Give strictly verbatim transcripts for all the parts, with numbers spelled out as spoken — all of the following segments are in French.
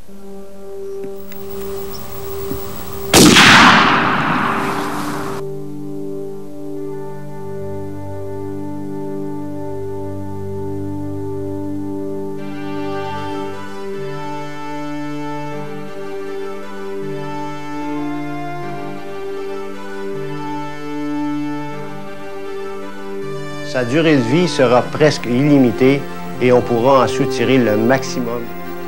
Sa durée de vie sera presque illimitée et on pourra en soutirer le maximum.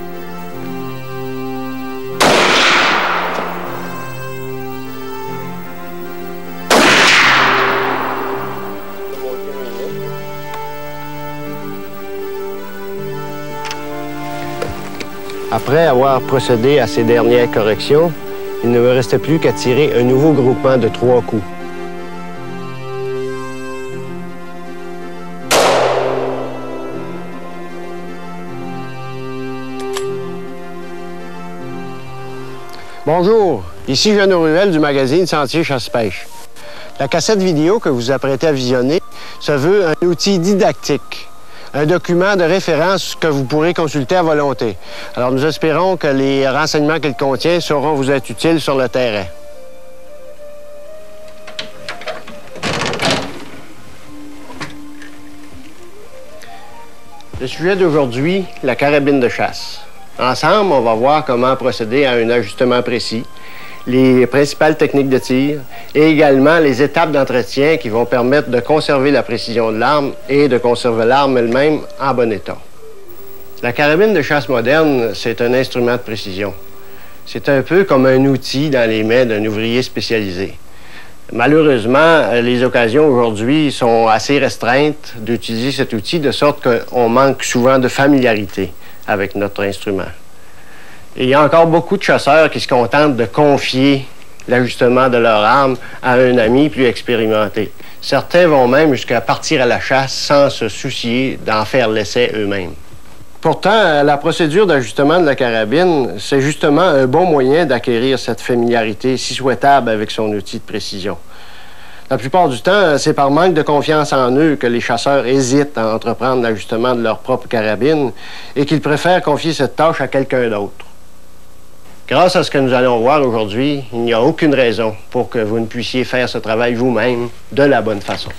Après avoir procédé à ces dernières corrections, il ne me restait plus qu'à tirer un nouveau groupement de trois coups. Bonjour, ici Jeannot Ruel du magazine Sentier Chasse-Pêche. La cassette vidéo que vous vous apprêtez à visionner se veut un outil didactique, un document de référence que vous pourrez consulter à volonté. Alors nous espérons que les renseignements qu'il contient sauront vous être utiles sur le terrain. Le sujet d'aujourd'hui, la carabine de chasse. Ensemble, on va voir comment procéder à un ajustement précis, les principales techniques de tir et également les étapes d'entretien qui vont permettre de conserver la précision de l'arme et de conserver l'arme elle-même en bon état. La carabine de chasse moderne, c'est un instrument de précision. C'est un peu comme un outil dans les mains d'un ouvrier spécialisé. Malheureusement, les occasions aujourd'hui sont assez restreintes d'utiliser cet outil, de sorte qu'on manque souvent de familiarité avec notre instrument. Et il y a encore beaucoup de chasseurs qui se contentent de confier l'ajustement de leur arme à un ami plus expérimenté. Certains vont même jusqu'à partir à la chasse sans se soucier d'en faire l'essai eux-mêmes. Pourtant, la procédure d'ajustement de la carabine, c'est justement un bon moyen d'acquérir cette familiarité si souhaitable avec son outil de précision. La plupart du temps, c'est par manque de confiance en eux que les chasseurs hésitent à entreprendre l'ajustement de leur propre carabine et qu'ils préfèrent confier cette tâche à quelqu'un d'autre. Grâce à ce que nous allons voir aujourd'hui, il n'y a aucune raison pour que vous ne puissiez faire ce travail vous-même de la bonne façon.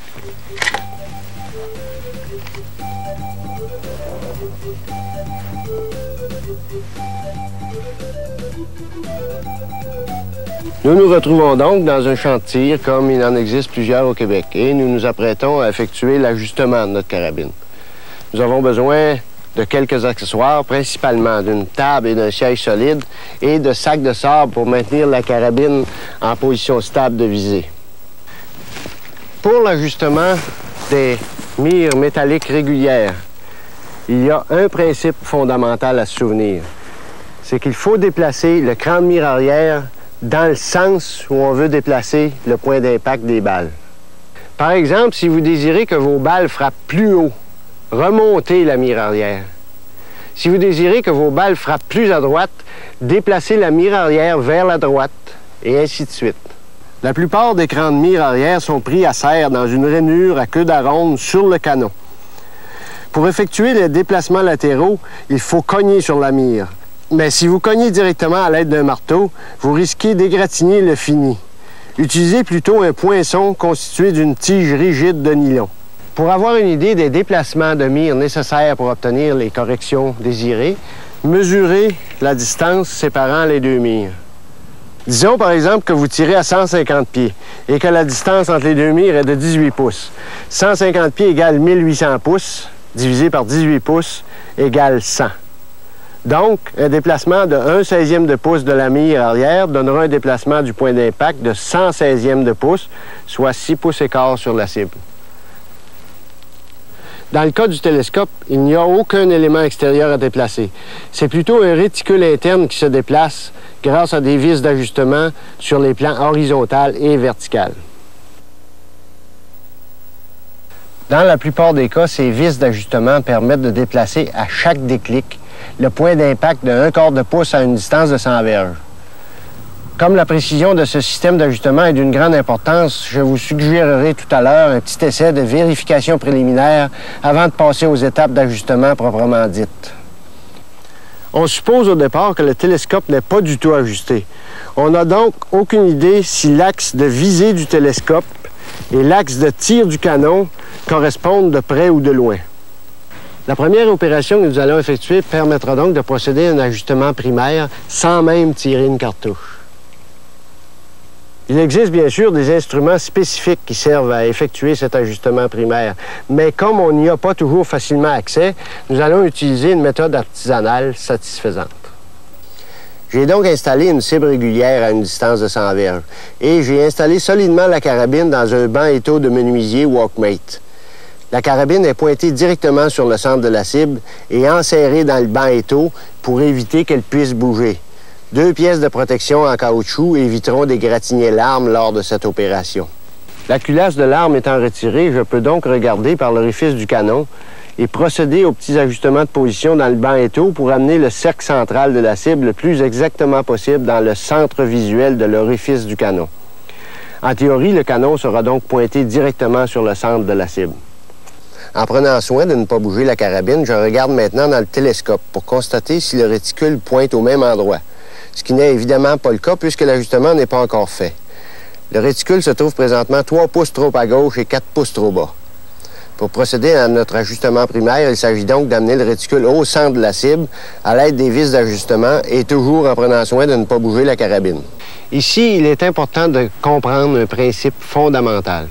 Nous nous retrouvons donc dans un champ de tir comme il en existe plusieurs au Québec et nous nous apprêtons à effectuer l'ajustement de notre carabine. Nous avons besoin de quelques accessoires, principalement d'une table et d'un siège solide et de sacs de sable pour maintenir la carabine en position stable de visée. Pour l'ajustement des mires métalliques régulières, il y a un principe fondamental à se souvenir. C'est qu'il faut déplacer le cran de mire arrière dans le sens où on veut déplacer le point d'impact des balles. Par exemple, si vous désirez que vos balles frappent plus haut, remontez la mire arrière. Si vous désirez que vos balles frappent plus à droite, déplacez la mire arrière vers la droite, et ainsi de suite. La plupart des crans de mire arrière sont pris à serre dans une rainure à queue d'aronde sur le canon. Pour effectuer les déplacements latéraux, il faut cogner sur la mire. Mais si vous cognez directement à l'aide d'un marteau, vous risquez d'égratigner le fini. Utilisez plutôt un poinçon constitué d'une tige rigide de nylon. Pour avoir une idée des déplacements de mire nécessaires pour obtenir les corrections désirées, mesurez la distance séparant les deux mires. Disons par exemple que vous tirez à cent cinquante pieds et que la distance entre les deux mires est de dix-huit pouces. cent cinquante pieds égale mille huit cents pouces, divisé par dix-huit pouces égale cent. Donc, un déplacement de un seizième de pouce de la mire arrière donnera un déplacement du point d'impact de cent seizième de pouce, soit six pouces et quart sur la cible. Dans le cas du télescope, il n'y a aucun élément extérieur à déplacer. C'est plutôt un réticule interne qui se déplace grâce à des vis d'ajustement sur les plans horizontal et vertical. Dans la plupart des cas, ces vis d'ajustement permettent de déplacer à chaque déclic le point d'impact de un quart de pouce à une distance de cent verges. Comme la précision de ce système d'ajustement est d'une grande importance, je vous suggérerai tout à l'heure un petit essai de vérification préliminaire avant de passer aux étapes d'ajustement proprement dites. On suppose au départ que le télescope n'est pas du tout ajusté. On n'a donc aucune idée si l'axe de visée du télescope et l'axe de tir du canon correspondent de près ou de loin. La première opération que nous allons effectuer permettra donc de procéder à un ajustement primaire sans même tirer une cartouche. Il existe bien sûr des instruments spécifiques qui servent à effectuer cet ajustement primaire, mais comme on n'y a pas toujours facilement accès, nous allons utiliser une méthode artisanale satisfaisante. J'ai donc installé une cible régulière à une distance de cent verges et j'ai installé solidement la carabine dans un banc étau de menuisier Walkmate. La carabine est pointée directement sur le centre de la cible et enserrée dans le banc étau pour éviter qu'elle puisse bouger. Deux pièces de protection en caoutchouc éviteront d'égratigner l'arme lors de cette opération. La culasse de l'arme étant retirée, je peux donc regarder par l'orifice du canon et procéder aux petits ajustements de position dans le banc étau pour amener le cercle central de la cible le plus exactement possible dans le centre visuel de l'orifice du canon. En théorie, le canon sera donc pointé directement sur le centre de la cible. En prenant soin de ne pas bouger la carabine, je regarde maintenant dans le télescope pour constater si le réticule pointe au même endroit. Ce qui n'est évidemment pas le cas puisque l'ajustement n'est pas encore fait. Le réticule se trouve présentement trois pouces trop à gauche et quatre pouces trop bas. Pour procéder à notre ajustement primaire, il s'agit donc d'amener le réticule au centre de la cible à l'aide des vis d'ajustement et toujours en prenant soin de ne pas bouger la carabine. Ici, il est important de comprendre un principe fondamental.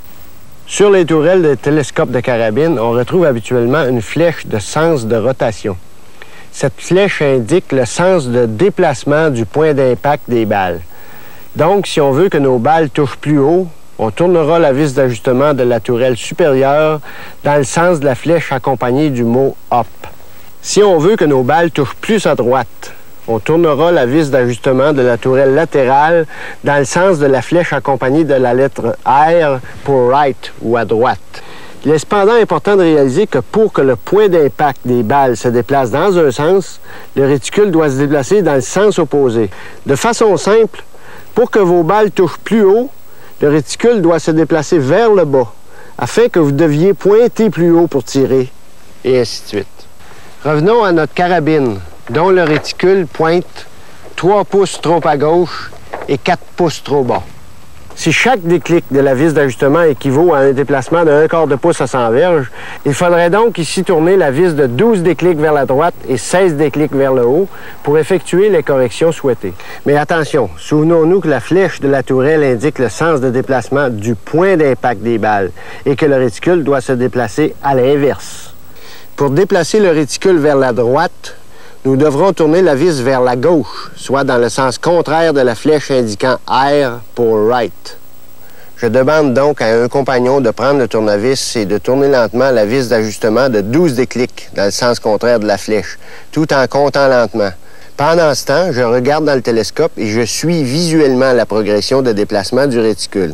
Sur les tourelles des télescopes de carabine, on retrouve habituellement une flèche de sens de rotation. Cette flèche indique le sens de déplacement du point d'impact des balles. Donc, si on veut que nos balles touchent plus haut, on tournera la vis d'ajustement de la tourelle supérieure dans le sens de la flèche accompagnée du mot « up ». Si on veut que nos balles touchent plus à droite, on tournera la vis d'ajustement de la tourelle latérale dans le sens de la flèche accompagnée de la lettre R pour « right » ou « à droite ». Il est cependant important de réaliser que pour que le point d'impact des balles se déplace dans un sens, le réticule doit se déplacer dans le sens opposé. De façon simple, pour que vos balles touchent plus haut, le réticule doit se déplacer vers le bas, afin que vous deviez pointer plus haut pour tirer, et ainsi de suite. Revenons à notre carabine, dont le réticule pointe trois pouces trop à gauche et quatre pouces trop bas. Si chaque déclic de la vis d'ajustement équivaut à un déplacement de un quart de pouce à cent verges, il faudrait donc ici tourner la vis de douze déclics vers la droite et seize déclics vers le haut pour effectuer les corrections souhaitées. Mais attention, souvenons-nous que la flèche de la tourelle indique le sens de déplacement du point d'impact des balles et que le réticule doit se déplacer à l'inverse. Pour déplacer le réticule vers la droite, nous devrons tourner la vis vers la gauche, soit dans le sens contraire de la flèche indiquant R pour right. Je demande donc à un compagnon de prendre le tournevis et de tourner lentement la vis d'ajustement de douze déclics dans le sens contraire de la flèche, tout en comptant lentement. Pendant ce temps, je regarde dans le télescope et je suis visuellement la progression de déplacement du réticule.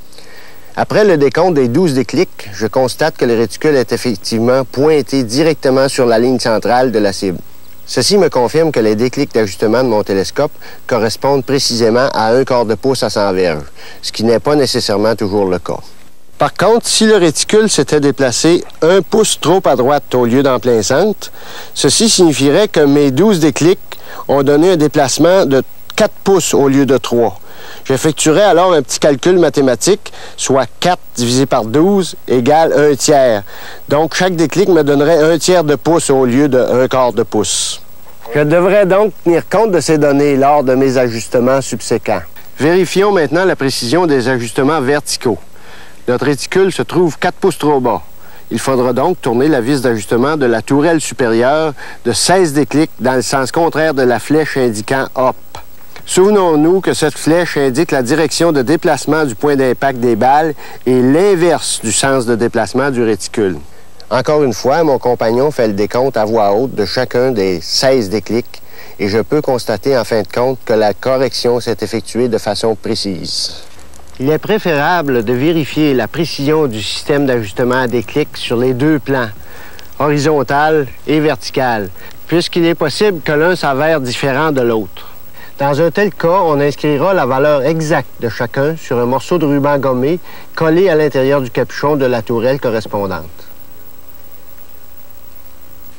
Après le décompte des douze déclics, je constate que le réticule est effectivement pointé directement sur la ligne centrale de la cible. Ceci me confirme que les déclics d'ajustement de mon télescope correspondent précisément à un quart de pouce à cent verges, ce qui n'est pas nécessairement toujours le cas. Par contre, si le réticule s'était déplacé un pouce trop à droite au lieu d'en plein centre, ceci signifierait que mes douze déclics ont donné un déplacement de quatre pouces au lieu de trois. J'effectuerai alors un petit calcul mathématique, soit quatre divisé par douze égale un tiers. Donc, chaque déclic me donnerait un tiers de pouce au lieu de un quart de pouce. Je devrais donc tenir compte de ces données lors de mes ajustements subséquents. Vérifions maintenant la précision des ajustements verticaux. Notre réticule se trouve quatre pouces trop bas. Il faudra donc tourner la vis d'ajustement de la tourelle supérieure de seize déclics dans le sens contraire de la flèche indiquant « up ». Souvenons-nous que cette flèche indique la direction de déplacement du point d'impact des balles et l'inverse du sens de déplacement du réticule. Encore une fois, mon compagnon fait le décompte à voix haute de chacun des seize déclics et je peux constater en fin de compte que la correction s'est effectuée de façon précise. Il est préférable de vérifier la précision du système d'ajustement à déclic sur les deux plans, horizontal et vertical, puisqu'il est possible que l'un s'avère différent de l'autre. Dans un tel cas, on inscrira la valeur exacte de chacun sur un morceau de ruban gommé collé à l'intérieur du capuchon de la tourelle correspondante.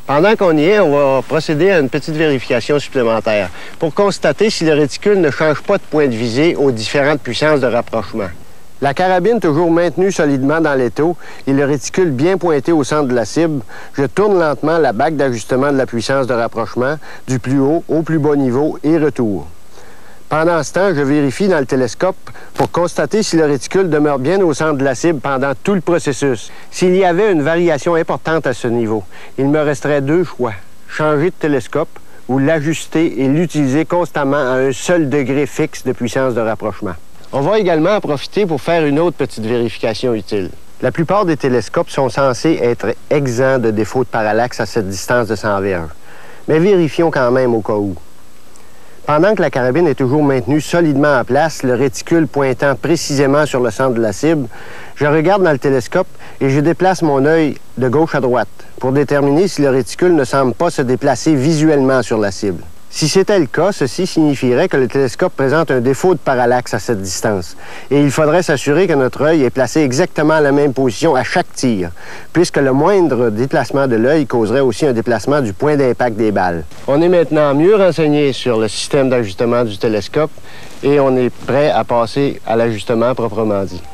Pendant qu'on y est, on va procéder à une petite vérification supplémentaire pour constater si le réticule ne change pas de point de visée aux différentes puissances de rapprochement. La carabine toujours maintenue solidement dans l'étau et le réticule bien pointé au centre de la cible, je tourne lentement la bague d'ajustement de la puissance de rapprochement du plus haut au plus bas niveau et retour. Pendant ce temps, je vérifie dans le télescope pour constater si le réticule demeure bien au centre de la cible pendant tout le processus. S'il y avait une variation importante à ce niveau, il me resterait deux choix. Changer de télescope ou l'ajuster et l'utiliser constamment à un seul degré fixe de puissance de rapprochement. On va également en profiter pour faire une autre petite vérification utile. La plupart des télescopes sont censés être exempts de défaut de parallaxe à cette distance de cent verges. Mais vérifions quand même au cas où. Pendant que la carabine est toujours maintenue solidement en place, le réticule pointant précisément sur le centre de la cible, je regarde dans le télescope et je déplace mon œil de gauche à droite pour déterminer si le réticule ne semble pas se déplacer visuellement sur la cible. Si c'était le cas, ceci signifierait que le télescope présente un défaut de parallaxe à cette distance. Et il faudrait s'assurer que notre œil est placé exactement à la même position à chaque tir, puisque le moindre déplacement de l'œil causerait aussi un déplacement du point d'impact des balles. On est maintenant mieux renseigné sur le système d'ajustement du télescope et on est prêt à passer à l'ajustement proprement dit.